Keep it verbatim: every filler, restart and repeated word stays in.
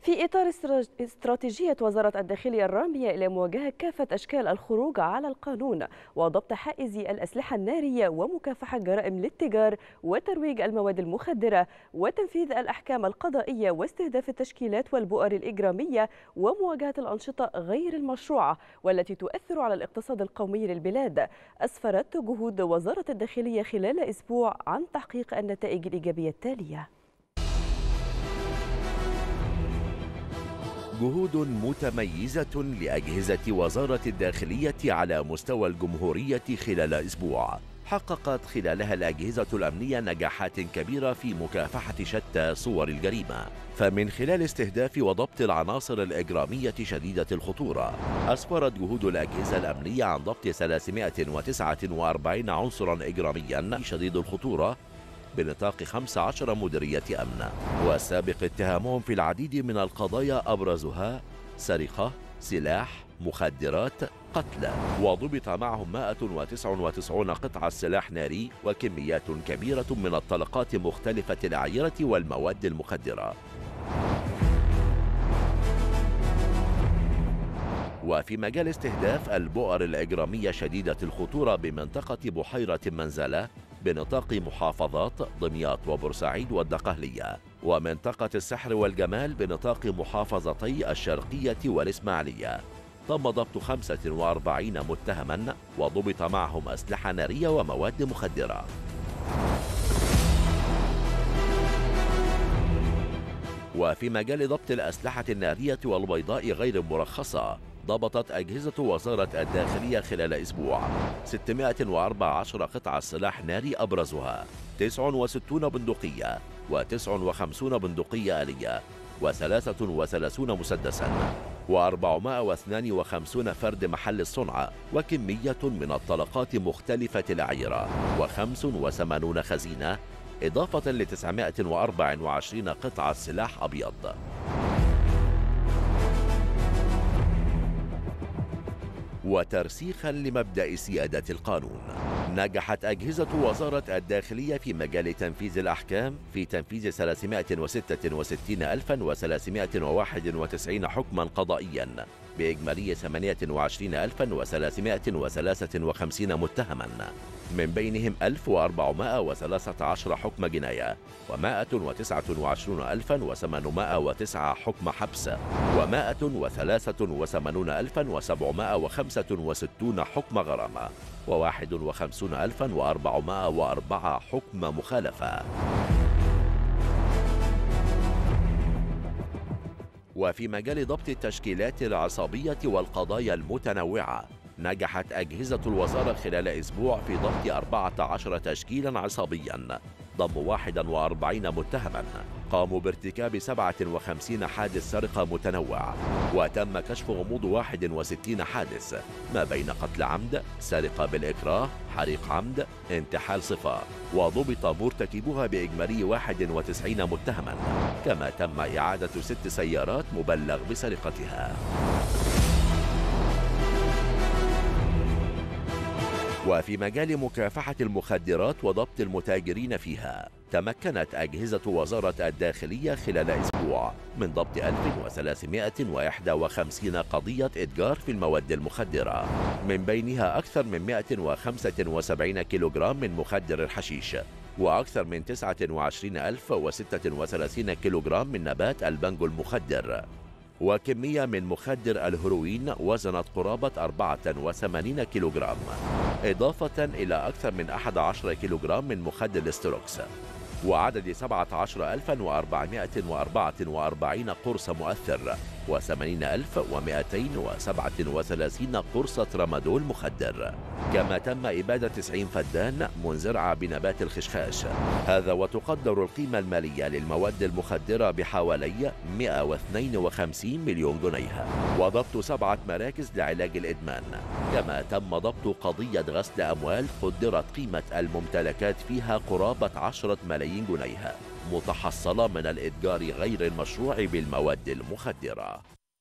في إطار استرا- استراتيجية وزارة الداخلية الرامية إلى مواجهة كافة أشكال الخروج على القانون وضبط حائز الأسلحة النارية ومكافحة جرائم الاتجار وترويج المواد المخدرة وتنفيذ الأحكام القضائية واستهداف التشكيلات والبؤر الإجرامية ومواجهة الأنشطة غير المشروعة والتي تؤثر على الاقتصاد القومي للبلاد، أسفرت جهود وزارة الداخلية خلال أسبوع عن تحقيق النتائج الإيجابية التالية. جهود متميزة لأجهزة وزارة الداخلية على مستوى الجمهورية خلال أسبوع، حققت خلالها الأجهزة الأمنية نجاحات كبيرة في مكافحة شتى صور الجريمة. فمن خلال استهداف وضبط العناصر الإجرامية شديدة الخطورة، أسفرت جهود الأجهزة الأمنية عن ضبط ثلاثمائة وتسعة وأربعين عنصرا إجراميا شديد الخطورة بنطاق خمس عشرة مديرية أمن، والسابق اتهامهم في العديد من القضايا أبرزها سرقة، سلاح، مخدرات، قتل. وضبط معهم مائة وتسعة وتسعين قطعة سلاح ناري وكميات كبيرة من الطلقات مختلفة الأعيرة والمواد المخدرة. وفي مجال استهداف البؤر الإجرامية شديدة الخطورة بمنطقة بحيرة منزلة بنطاق محافظات دمياط وبورسعيد والدقهلية، ومنطقة السحر والجمال بنطاق محافظتي الشرقية والإسماعيلية، تم ضبط خمسة وأربعين متهما وضبط معهم أسلحة نارية ومواد مخدرة. وفي مجال ضبط الأسلحة النارية والبيضاء غير المرخصة، ضبطت أجهزة وزارة الداخلية خلال أسبوع ستمائة وأربعة عشر قطعة سلاح ناري أبرزها تسعة وستين بندقية وتسعة وخمسين بندقية آلية وثلاثة وثلاثين مسدسا وأربعمائة واثنين وخمسين فرد محل الصنع وكمية من الطلقات مختلفة الأعيرة وخمس وثمانين خزينة، إضافة ل تسعمائة وأربعة وعشرين قطعة سلاح أبيض. وترسيخا لمبدأ سيادة القانون، نجحت أجهزة وزارة الداخلية في مجال تنفيذ الأحكام في تنفيذ ثلاثمائة وستة وستين ألفا وثلاثمائة وواحد وتسعين حكما قضائيا بإجمالي ثمانية وعشرين ألفا وثلاثمائة وثلاثة وخمسين متهما، من بينهم ألف وأربعمائة وثلاثة عشر حكم جناية ومائة وتسعة وعشرين ألفا وثمانمائة وتسعة حكم حبس ومائة وثلاثة وثمانين ألفا وسبعمائة وخمسة وستين حكم غرامة وواحد وخمسين ألفا وأربعمائة وأربعة حكم مخالفة. وفي مجال ضبط التشكيلات العصابية والقضايا المتنوعة، نجحت أجهزة الوزارة خلال أسبوع في ضبط أربعة عشر تشكيلا عصابيا ضم واحد وأربعين متهما قاموا بارتكاب سبعة وخمسين حادث سرقة متنوع، وتم كشف غموض واحد وستين حادث ما بين قتل عمد، سرقة بالإكراه، حريق عمد، انتحال صفة، وضبط مرتكبوها بإجمالي واحد وتسعين متهما، كما تم إعادة ست سيارات مبلغ بسرقتها. وفي مجال مكافحة المخدرات وضبط المتاجرين فيها، تمكنت أجهزة وزارة الداخلية خلال أسبوع من ضبط ألف وثلاثمائة وواحد وخمسين قضية إتجار في المواد المخدرة، من بينها أكثر من مائة وخمسة وسبعين كيلوغرام من مخدر الحشيش وأكثر من تسعة وعشرين ألف وستة وثلاثين كيلوغرام من نبات البنجو المخدر، وكمية من مخدر الهيروين وزنت قرابة أربعة وثمانين كيلوغرام، إضافة إلى أكثر من أحد عشر كيلوغرام من مخدر الاستروكس، وعدد سبعة عشر ألفا وأربعمائة وأربعة وأربعين قرص مؤثر وثمانين ألف ومائتين وسبعة وثلاثين قرص ترامادول مخدر، كما تم إبادة تسعين فدان منزرعة بنبات الخشخاش، هذا وتقدر القيمة المالية للمواد المخدرة بحوالي مائة واثنين وخمسين مليون جنيه، وضبط سبعة مراكز لعلاج الإدمان، كما تم ضبط قضية غسل أموال قدرت قيمة الممتلكات فيها قرابة عشرة ملايين جنيه متحصلة من الإتجار غير المشروع بالمواد المخدرة.